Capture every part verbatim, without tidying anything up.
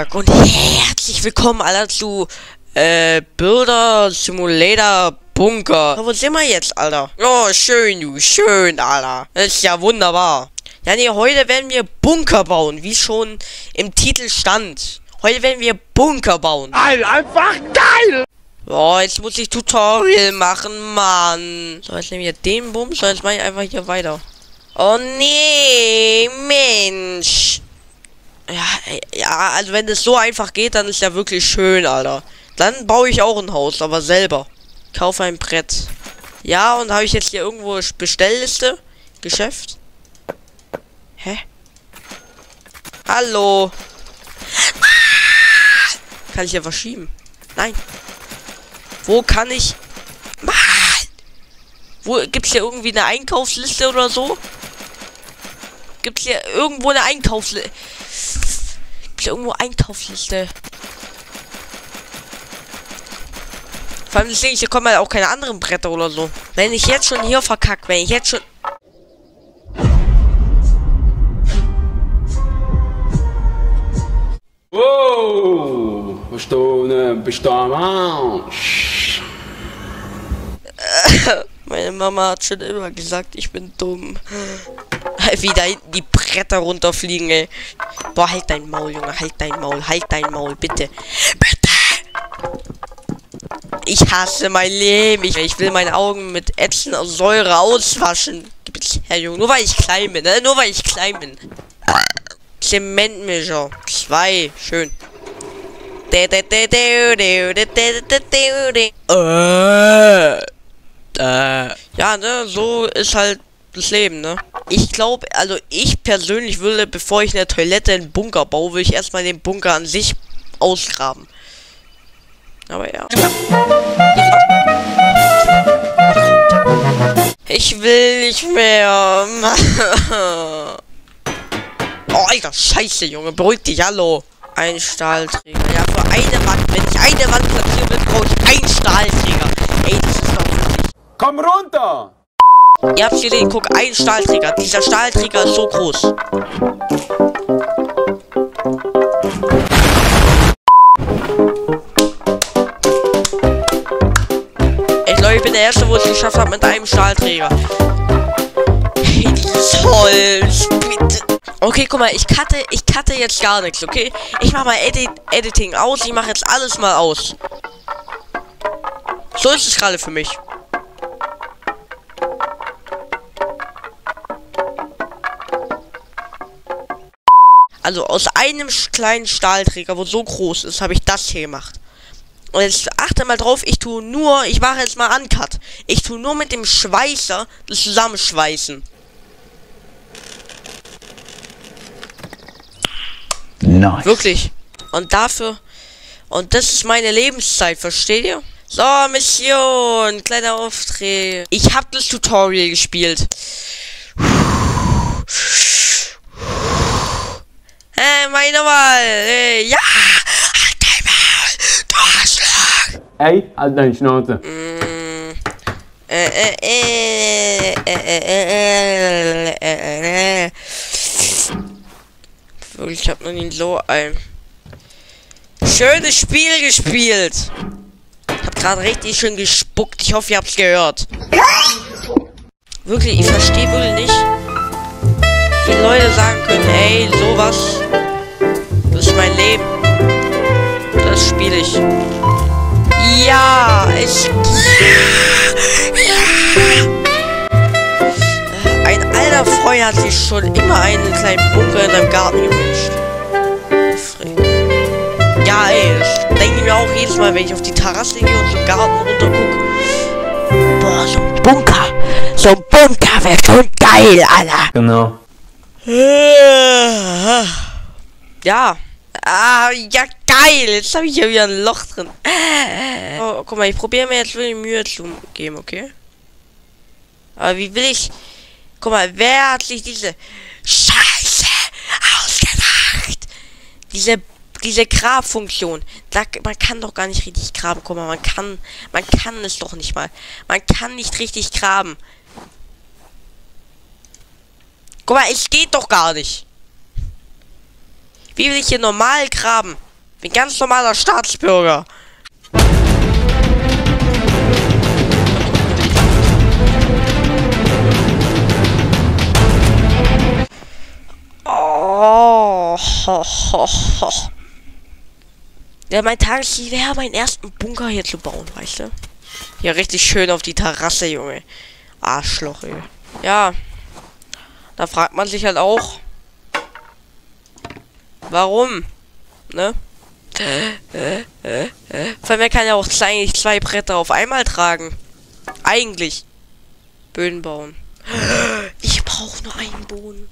Tag und herzlich willkommen alle zu äh, Builder Simulator Bunker. Wo sind wir jetzt, Alter? Oh, schön, du, schön, Alter. Das ist ja wunderbar. Ja, nee, heute werden wir Bunker bauen, wie schon im Titel stand. Heute werden wir Bunker bauen. Geil, einfach geil! Oh, jetzt muss ich Tutorial machen, Mann. So, jetzt nehmen wir den Bums, so, jetzt mache ich einfach hier weiter. Oh, nee, Mensch. Ja, ja, also wenn es so einfach geht, dann ist ja wirklich schön, Alter. Dann baue ich auch ein Haus, aber selber. Kaufe ein Brett. Ja, und habe ich jetzt hier irgendwo Bestellliste? Geschäft? Hä? Hallo? Ah! Kann ich hier verschieben? Nein. Wo kann ich... Mann! Wo gibt's hier irgendwie eine Einkaufsliste oder so? Gibt's hier irgendwo eine Einkaufsliste? Gibt's hier irgendwo Einkaufsliste? Vor allem deswegen, hier kommen halt auch keine anderen Bretter oder so. Wenn ich jetzt schon hier verkackt, wenn ich jetzt schon... Wow, bist du, ne, bist du am Arsch? Meine Mama hat schon immer gesagt, ich bin dumm. Wie da hinten die Bretter runterfliegen, ey. Boah, halt dein Maul, Junge, halt dein Maul, halt dein Maul, bitte. Bitte! Ich hasse mein Leben. Ich, ich will meine Augen mit ätzender Säure auswaschen. Gib es her, Junge. Nur weil ich klein bin, ne? Nur weil ich klein bin. Zementmischer. Zwei. Schön. Äh. Äh. Ja, ne? So ist halt das Leben, ne? Ich glaube, also ich persönlich würde, bevor ich eine Toilette in Bunker baue, will ich erstmal den Bunker an sich ausgraben. Aber ja. Ich will nicht mehr. Oh, Alter, scheiße, Junge. Beruhig dich, hallo. Ein Stahlträger. Ja, für eine Wand. Wenn ich eine Wand platzieren will, brauche ich einen Stahlträger. Ey, das ist doch nicht. Komm runter! Ihr habt gesehen, guck, ein Stahlträger. Dieser Stahlträger ist so groß. Ich bin der Erste, wo es geschafft hat mit einem Stahlträger. Hey, dieses Holz, bitte. Okay, guck mal, ich cutte, ich cutte jetzt gar nichts, okay? Ich mach mal Edit, Editing aus, ich mache jetzt alles mal aus. So ist es gerade für mich. Also aus einem kleinen Stahlträger, wo so groß ist, habe ich das hier gemacht. Und jetzt achte mal drauf, ich tue nur, ich mache jetzt mal Uncut. Ich tue nur mit dem Schweißer das Zusammenschweißen. Nice. Wirklich. Und dafür, und das ist meine Lebenszeit, versteht ihr? So, Mission, kleiner Auftrag. Ich habe das Tutorial gespielt. Hey, meine Wahl. Hey, ja. Ey, halt deine Schnauze. Mm, äh, äh, äh, äh, äh, äh, äh, äh. Wirklich, ich hab noch nie so ein schönes Spiel gespielt. Ich hab gerade richtig schön gespuckt. Ich hoffe, ihr habt's gehört. Wirklich, ich verstehe wirklich nicht, wie Leute sagen können, hey, sowas, das ist mein Leben. Das spiele ich. Ja, ich... Ja. Ein alter Freund hat sich schon immer einen kleinen Bunker in seinem Garten gewünscht. Ja, ey, das denke ich mir auch jedes Mal, wenn ich auf die Terrasse gehe und zum Garten runter gucke. Boah, so ein Bunker. So ein Bunker wäre schon geil, Alter. Genau. Ja. Ah, ja, geil. Jetzt habe ich ja wieder ein Loch drin. Oh, guck mal, ich probiere mir jetzt wirklich Mühe zu geben, okay? Aber wie will ich... Guck mal, wer hat sich diese Scheiße ausgedacht? Diese, diese Grabfunktion. Da, man kann doch gar nicht richtig graben. Guck mal, man kann... Man kann es doch nicht mal. Man kann nicht richtig graben. Guck mal, es geht doch gar nicht. Wie will ich hier normal graben? Bin ganz normaler Staatsbürger. Oh, ho, ho, ho. Ja, mein Tagesziel wäre, meinen ersten Bunker hier zu bauen, weißt du? Hier richtig schön auf die Terrasse, Junge. Arschloch, ey. Ja. Da fragt man sich halt auch, warum? Ne? Äh, äh, äh. Vor allem, er kann ja auch eigentlich zwei Bretter auf einmal tragen. Eigentlich. Böden bauen. Ich brauche nur einen Boden.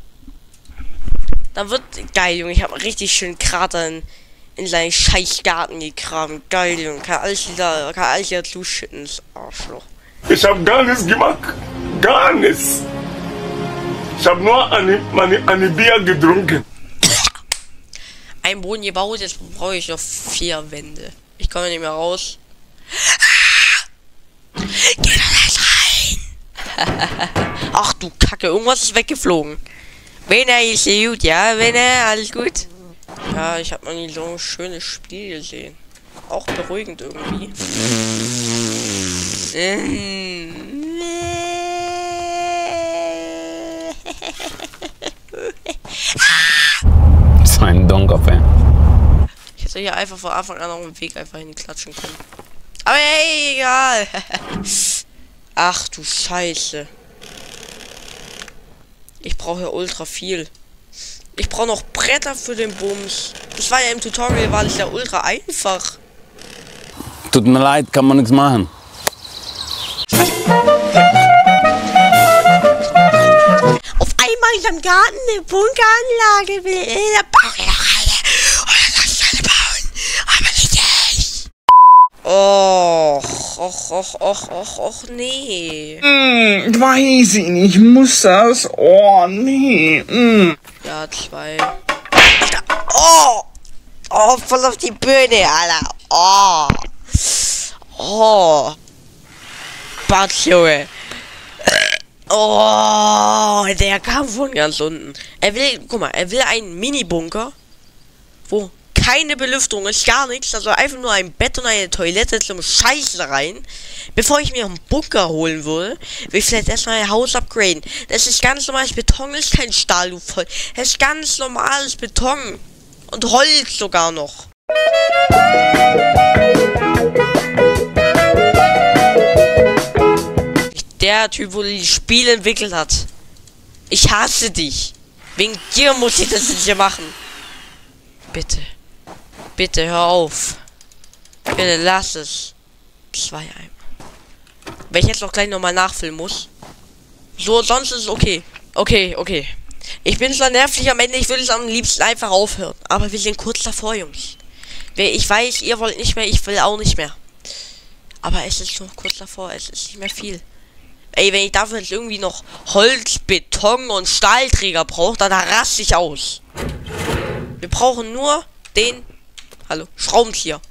Dann wird geil, Junge. Ich habe einen richtig schönen Krater in, in seinen Scheißgarten gegraben. Geil, Junge. Kann alles wieder, kann alles wieder zuschütten, das Arschloch. Ich habe gar nichts gemacht. Gar nichts. Ich habe nur eine, meine, eine Bier getrunken. Ein Boden gebaut, jetzt brauche ich noch vier Wände. Ich komme nicht mehr raus. Geh da rein! Ach du Kacke, irgendwas ist weggeflogen. Wenn er ist gut, ja, wenn er, alles gut. Ja, ich habe noch nie so ein schönes Spiel gesehen. Auch beruhigend irgendwie. So ein Donker-Fan. Ich hätte hier einfach von Anfang an auf dem Weg einfach hinklatschen können. Aber hey, egal. Ach du Scheiße. Ich brauche ja ultra viel. Ich brauche noch Bretter für den Bums. Das war ja im Tutorial, war das ja ultra einfach. Tut mir leid, kann man nichts machen. Auf einmal ist am Garten eine Bunkeranlage. Da bauen wir doch alle. Oder lass alle bauen. Aber nicht ich. Och, och, och, och, och, och, nee. Mm, weiß ich nicht, muss das? Oh, nee. Mm. Ja, zwei. Oh! Oh, voll auf die Bühne, Alter. Oh! Oh! Batz, Junge. Oh, der kam von ganz unten. Er will, guck mal, er will einen Mini-Bunker, wo keine Belüftung ist, gar nichts. Also einfach nur ein Bett und eine Toilette zum Scheiße rein. Bevor ich mir einen Bunker holen würde, will ich vielleicht erstmal ein Haus upgraden. Das ist ganz normales Beton, ist kein Stahl, du voll. Das ist ganz normales Beton. Und Holz sogar noch. Der Typ, wo die Spiele entwickelt hat. Ich hasse dich. Wegen dir muss ich das jetzt hier machen. Bitte. Bitte hör auf. Bitte lass es. Zwei Eimer. Wenn ich jetzt noch gleich nochmal nachfüllen muss. So, sonst ist es okay. Okay, okay. Ich bin zwar nervig am Ende, ich würde es am liebsten einfach aufhören. Aber wir sind kurz davor, Jungs. Ich weiß, ihr wollt nicht mehr, ich will auch nicht mehr. Aber es ist noch kurz davor, es ist nicht mehr viel. Ey, wenn ich dafür jetzt irgendwie noch Holz, Beton und Stahlträger brauche, dann raste ich aus. Wir brauchen nur den, hallo, Schraubenzieher.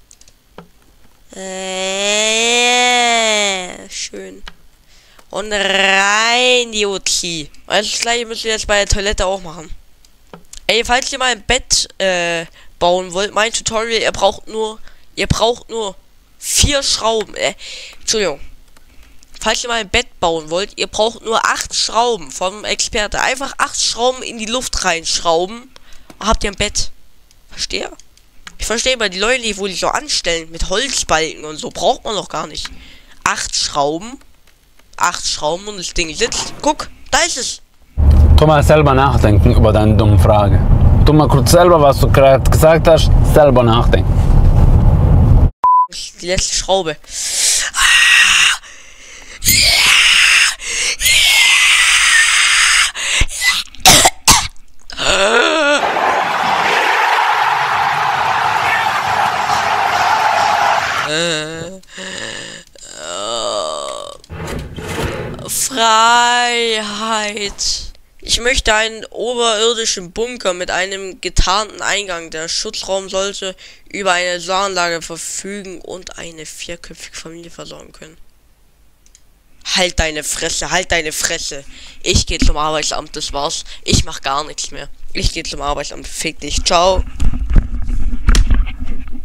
Äh, schön. Und rein, Jozi. Das gleiche müssen wir jetzt bei der Toilette auch machen. Ey, falls ihr mal ein Bett äh, bauen wollt, mein Tutorial, ihr braucht nur, ihr braucht nur vier Schrauben. Äh, Entschuldigung. Falls ihr mal ein Bett bauen wollt, ihr braucht nur acht Schrauben vom Experte. Einfach acht Schrauben in die Luft reinschrauben. Habt ihr ein Bett. Verstehe? Ich verstehe bei die Leute, die wo die so anstellen mit Holzbalken und so, braucht man doch gar nicht. Acht Schrauben. Acht Schrauben und das Ding sitzt. Guck, da ist es. Tu mal selber nachdenken über deine dumme Frage. Tu mal kurz selber, was du gerade gesagt hast, selber nachdenken. Die letzte Schraube. Freiheit. Ich möchte einen oberirdischen Bunker mit einem getarnten Eingang. Der Schutzraum sollte über eine Solaranlage verfügen und eine vierköpfige Familie versorgen können. Halt deine Fresse, halt deine Fresse. Ich gehe zum Arbeitsamt, das war's. Ich mach gar nichts mehr. Ich gehe zum Arbeitsamt. Fick dich. Ciao.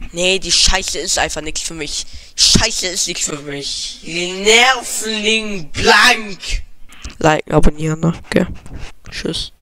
Nee, die Scheiße ist einfach nichts für mich. Scheiße ist nichts für mich. Nervling blank. Liken, abonnieren, ne? Okay. Tschüss.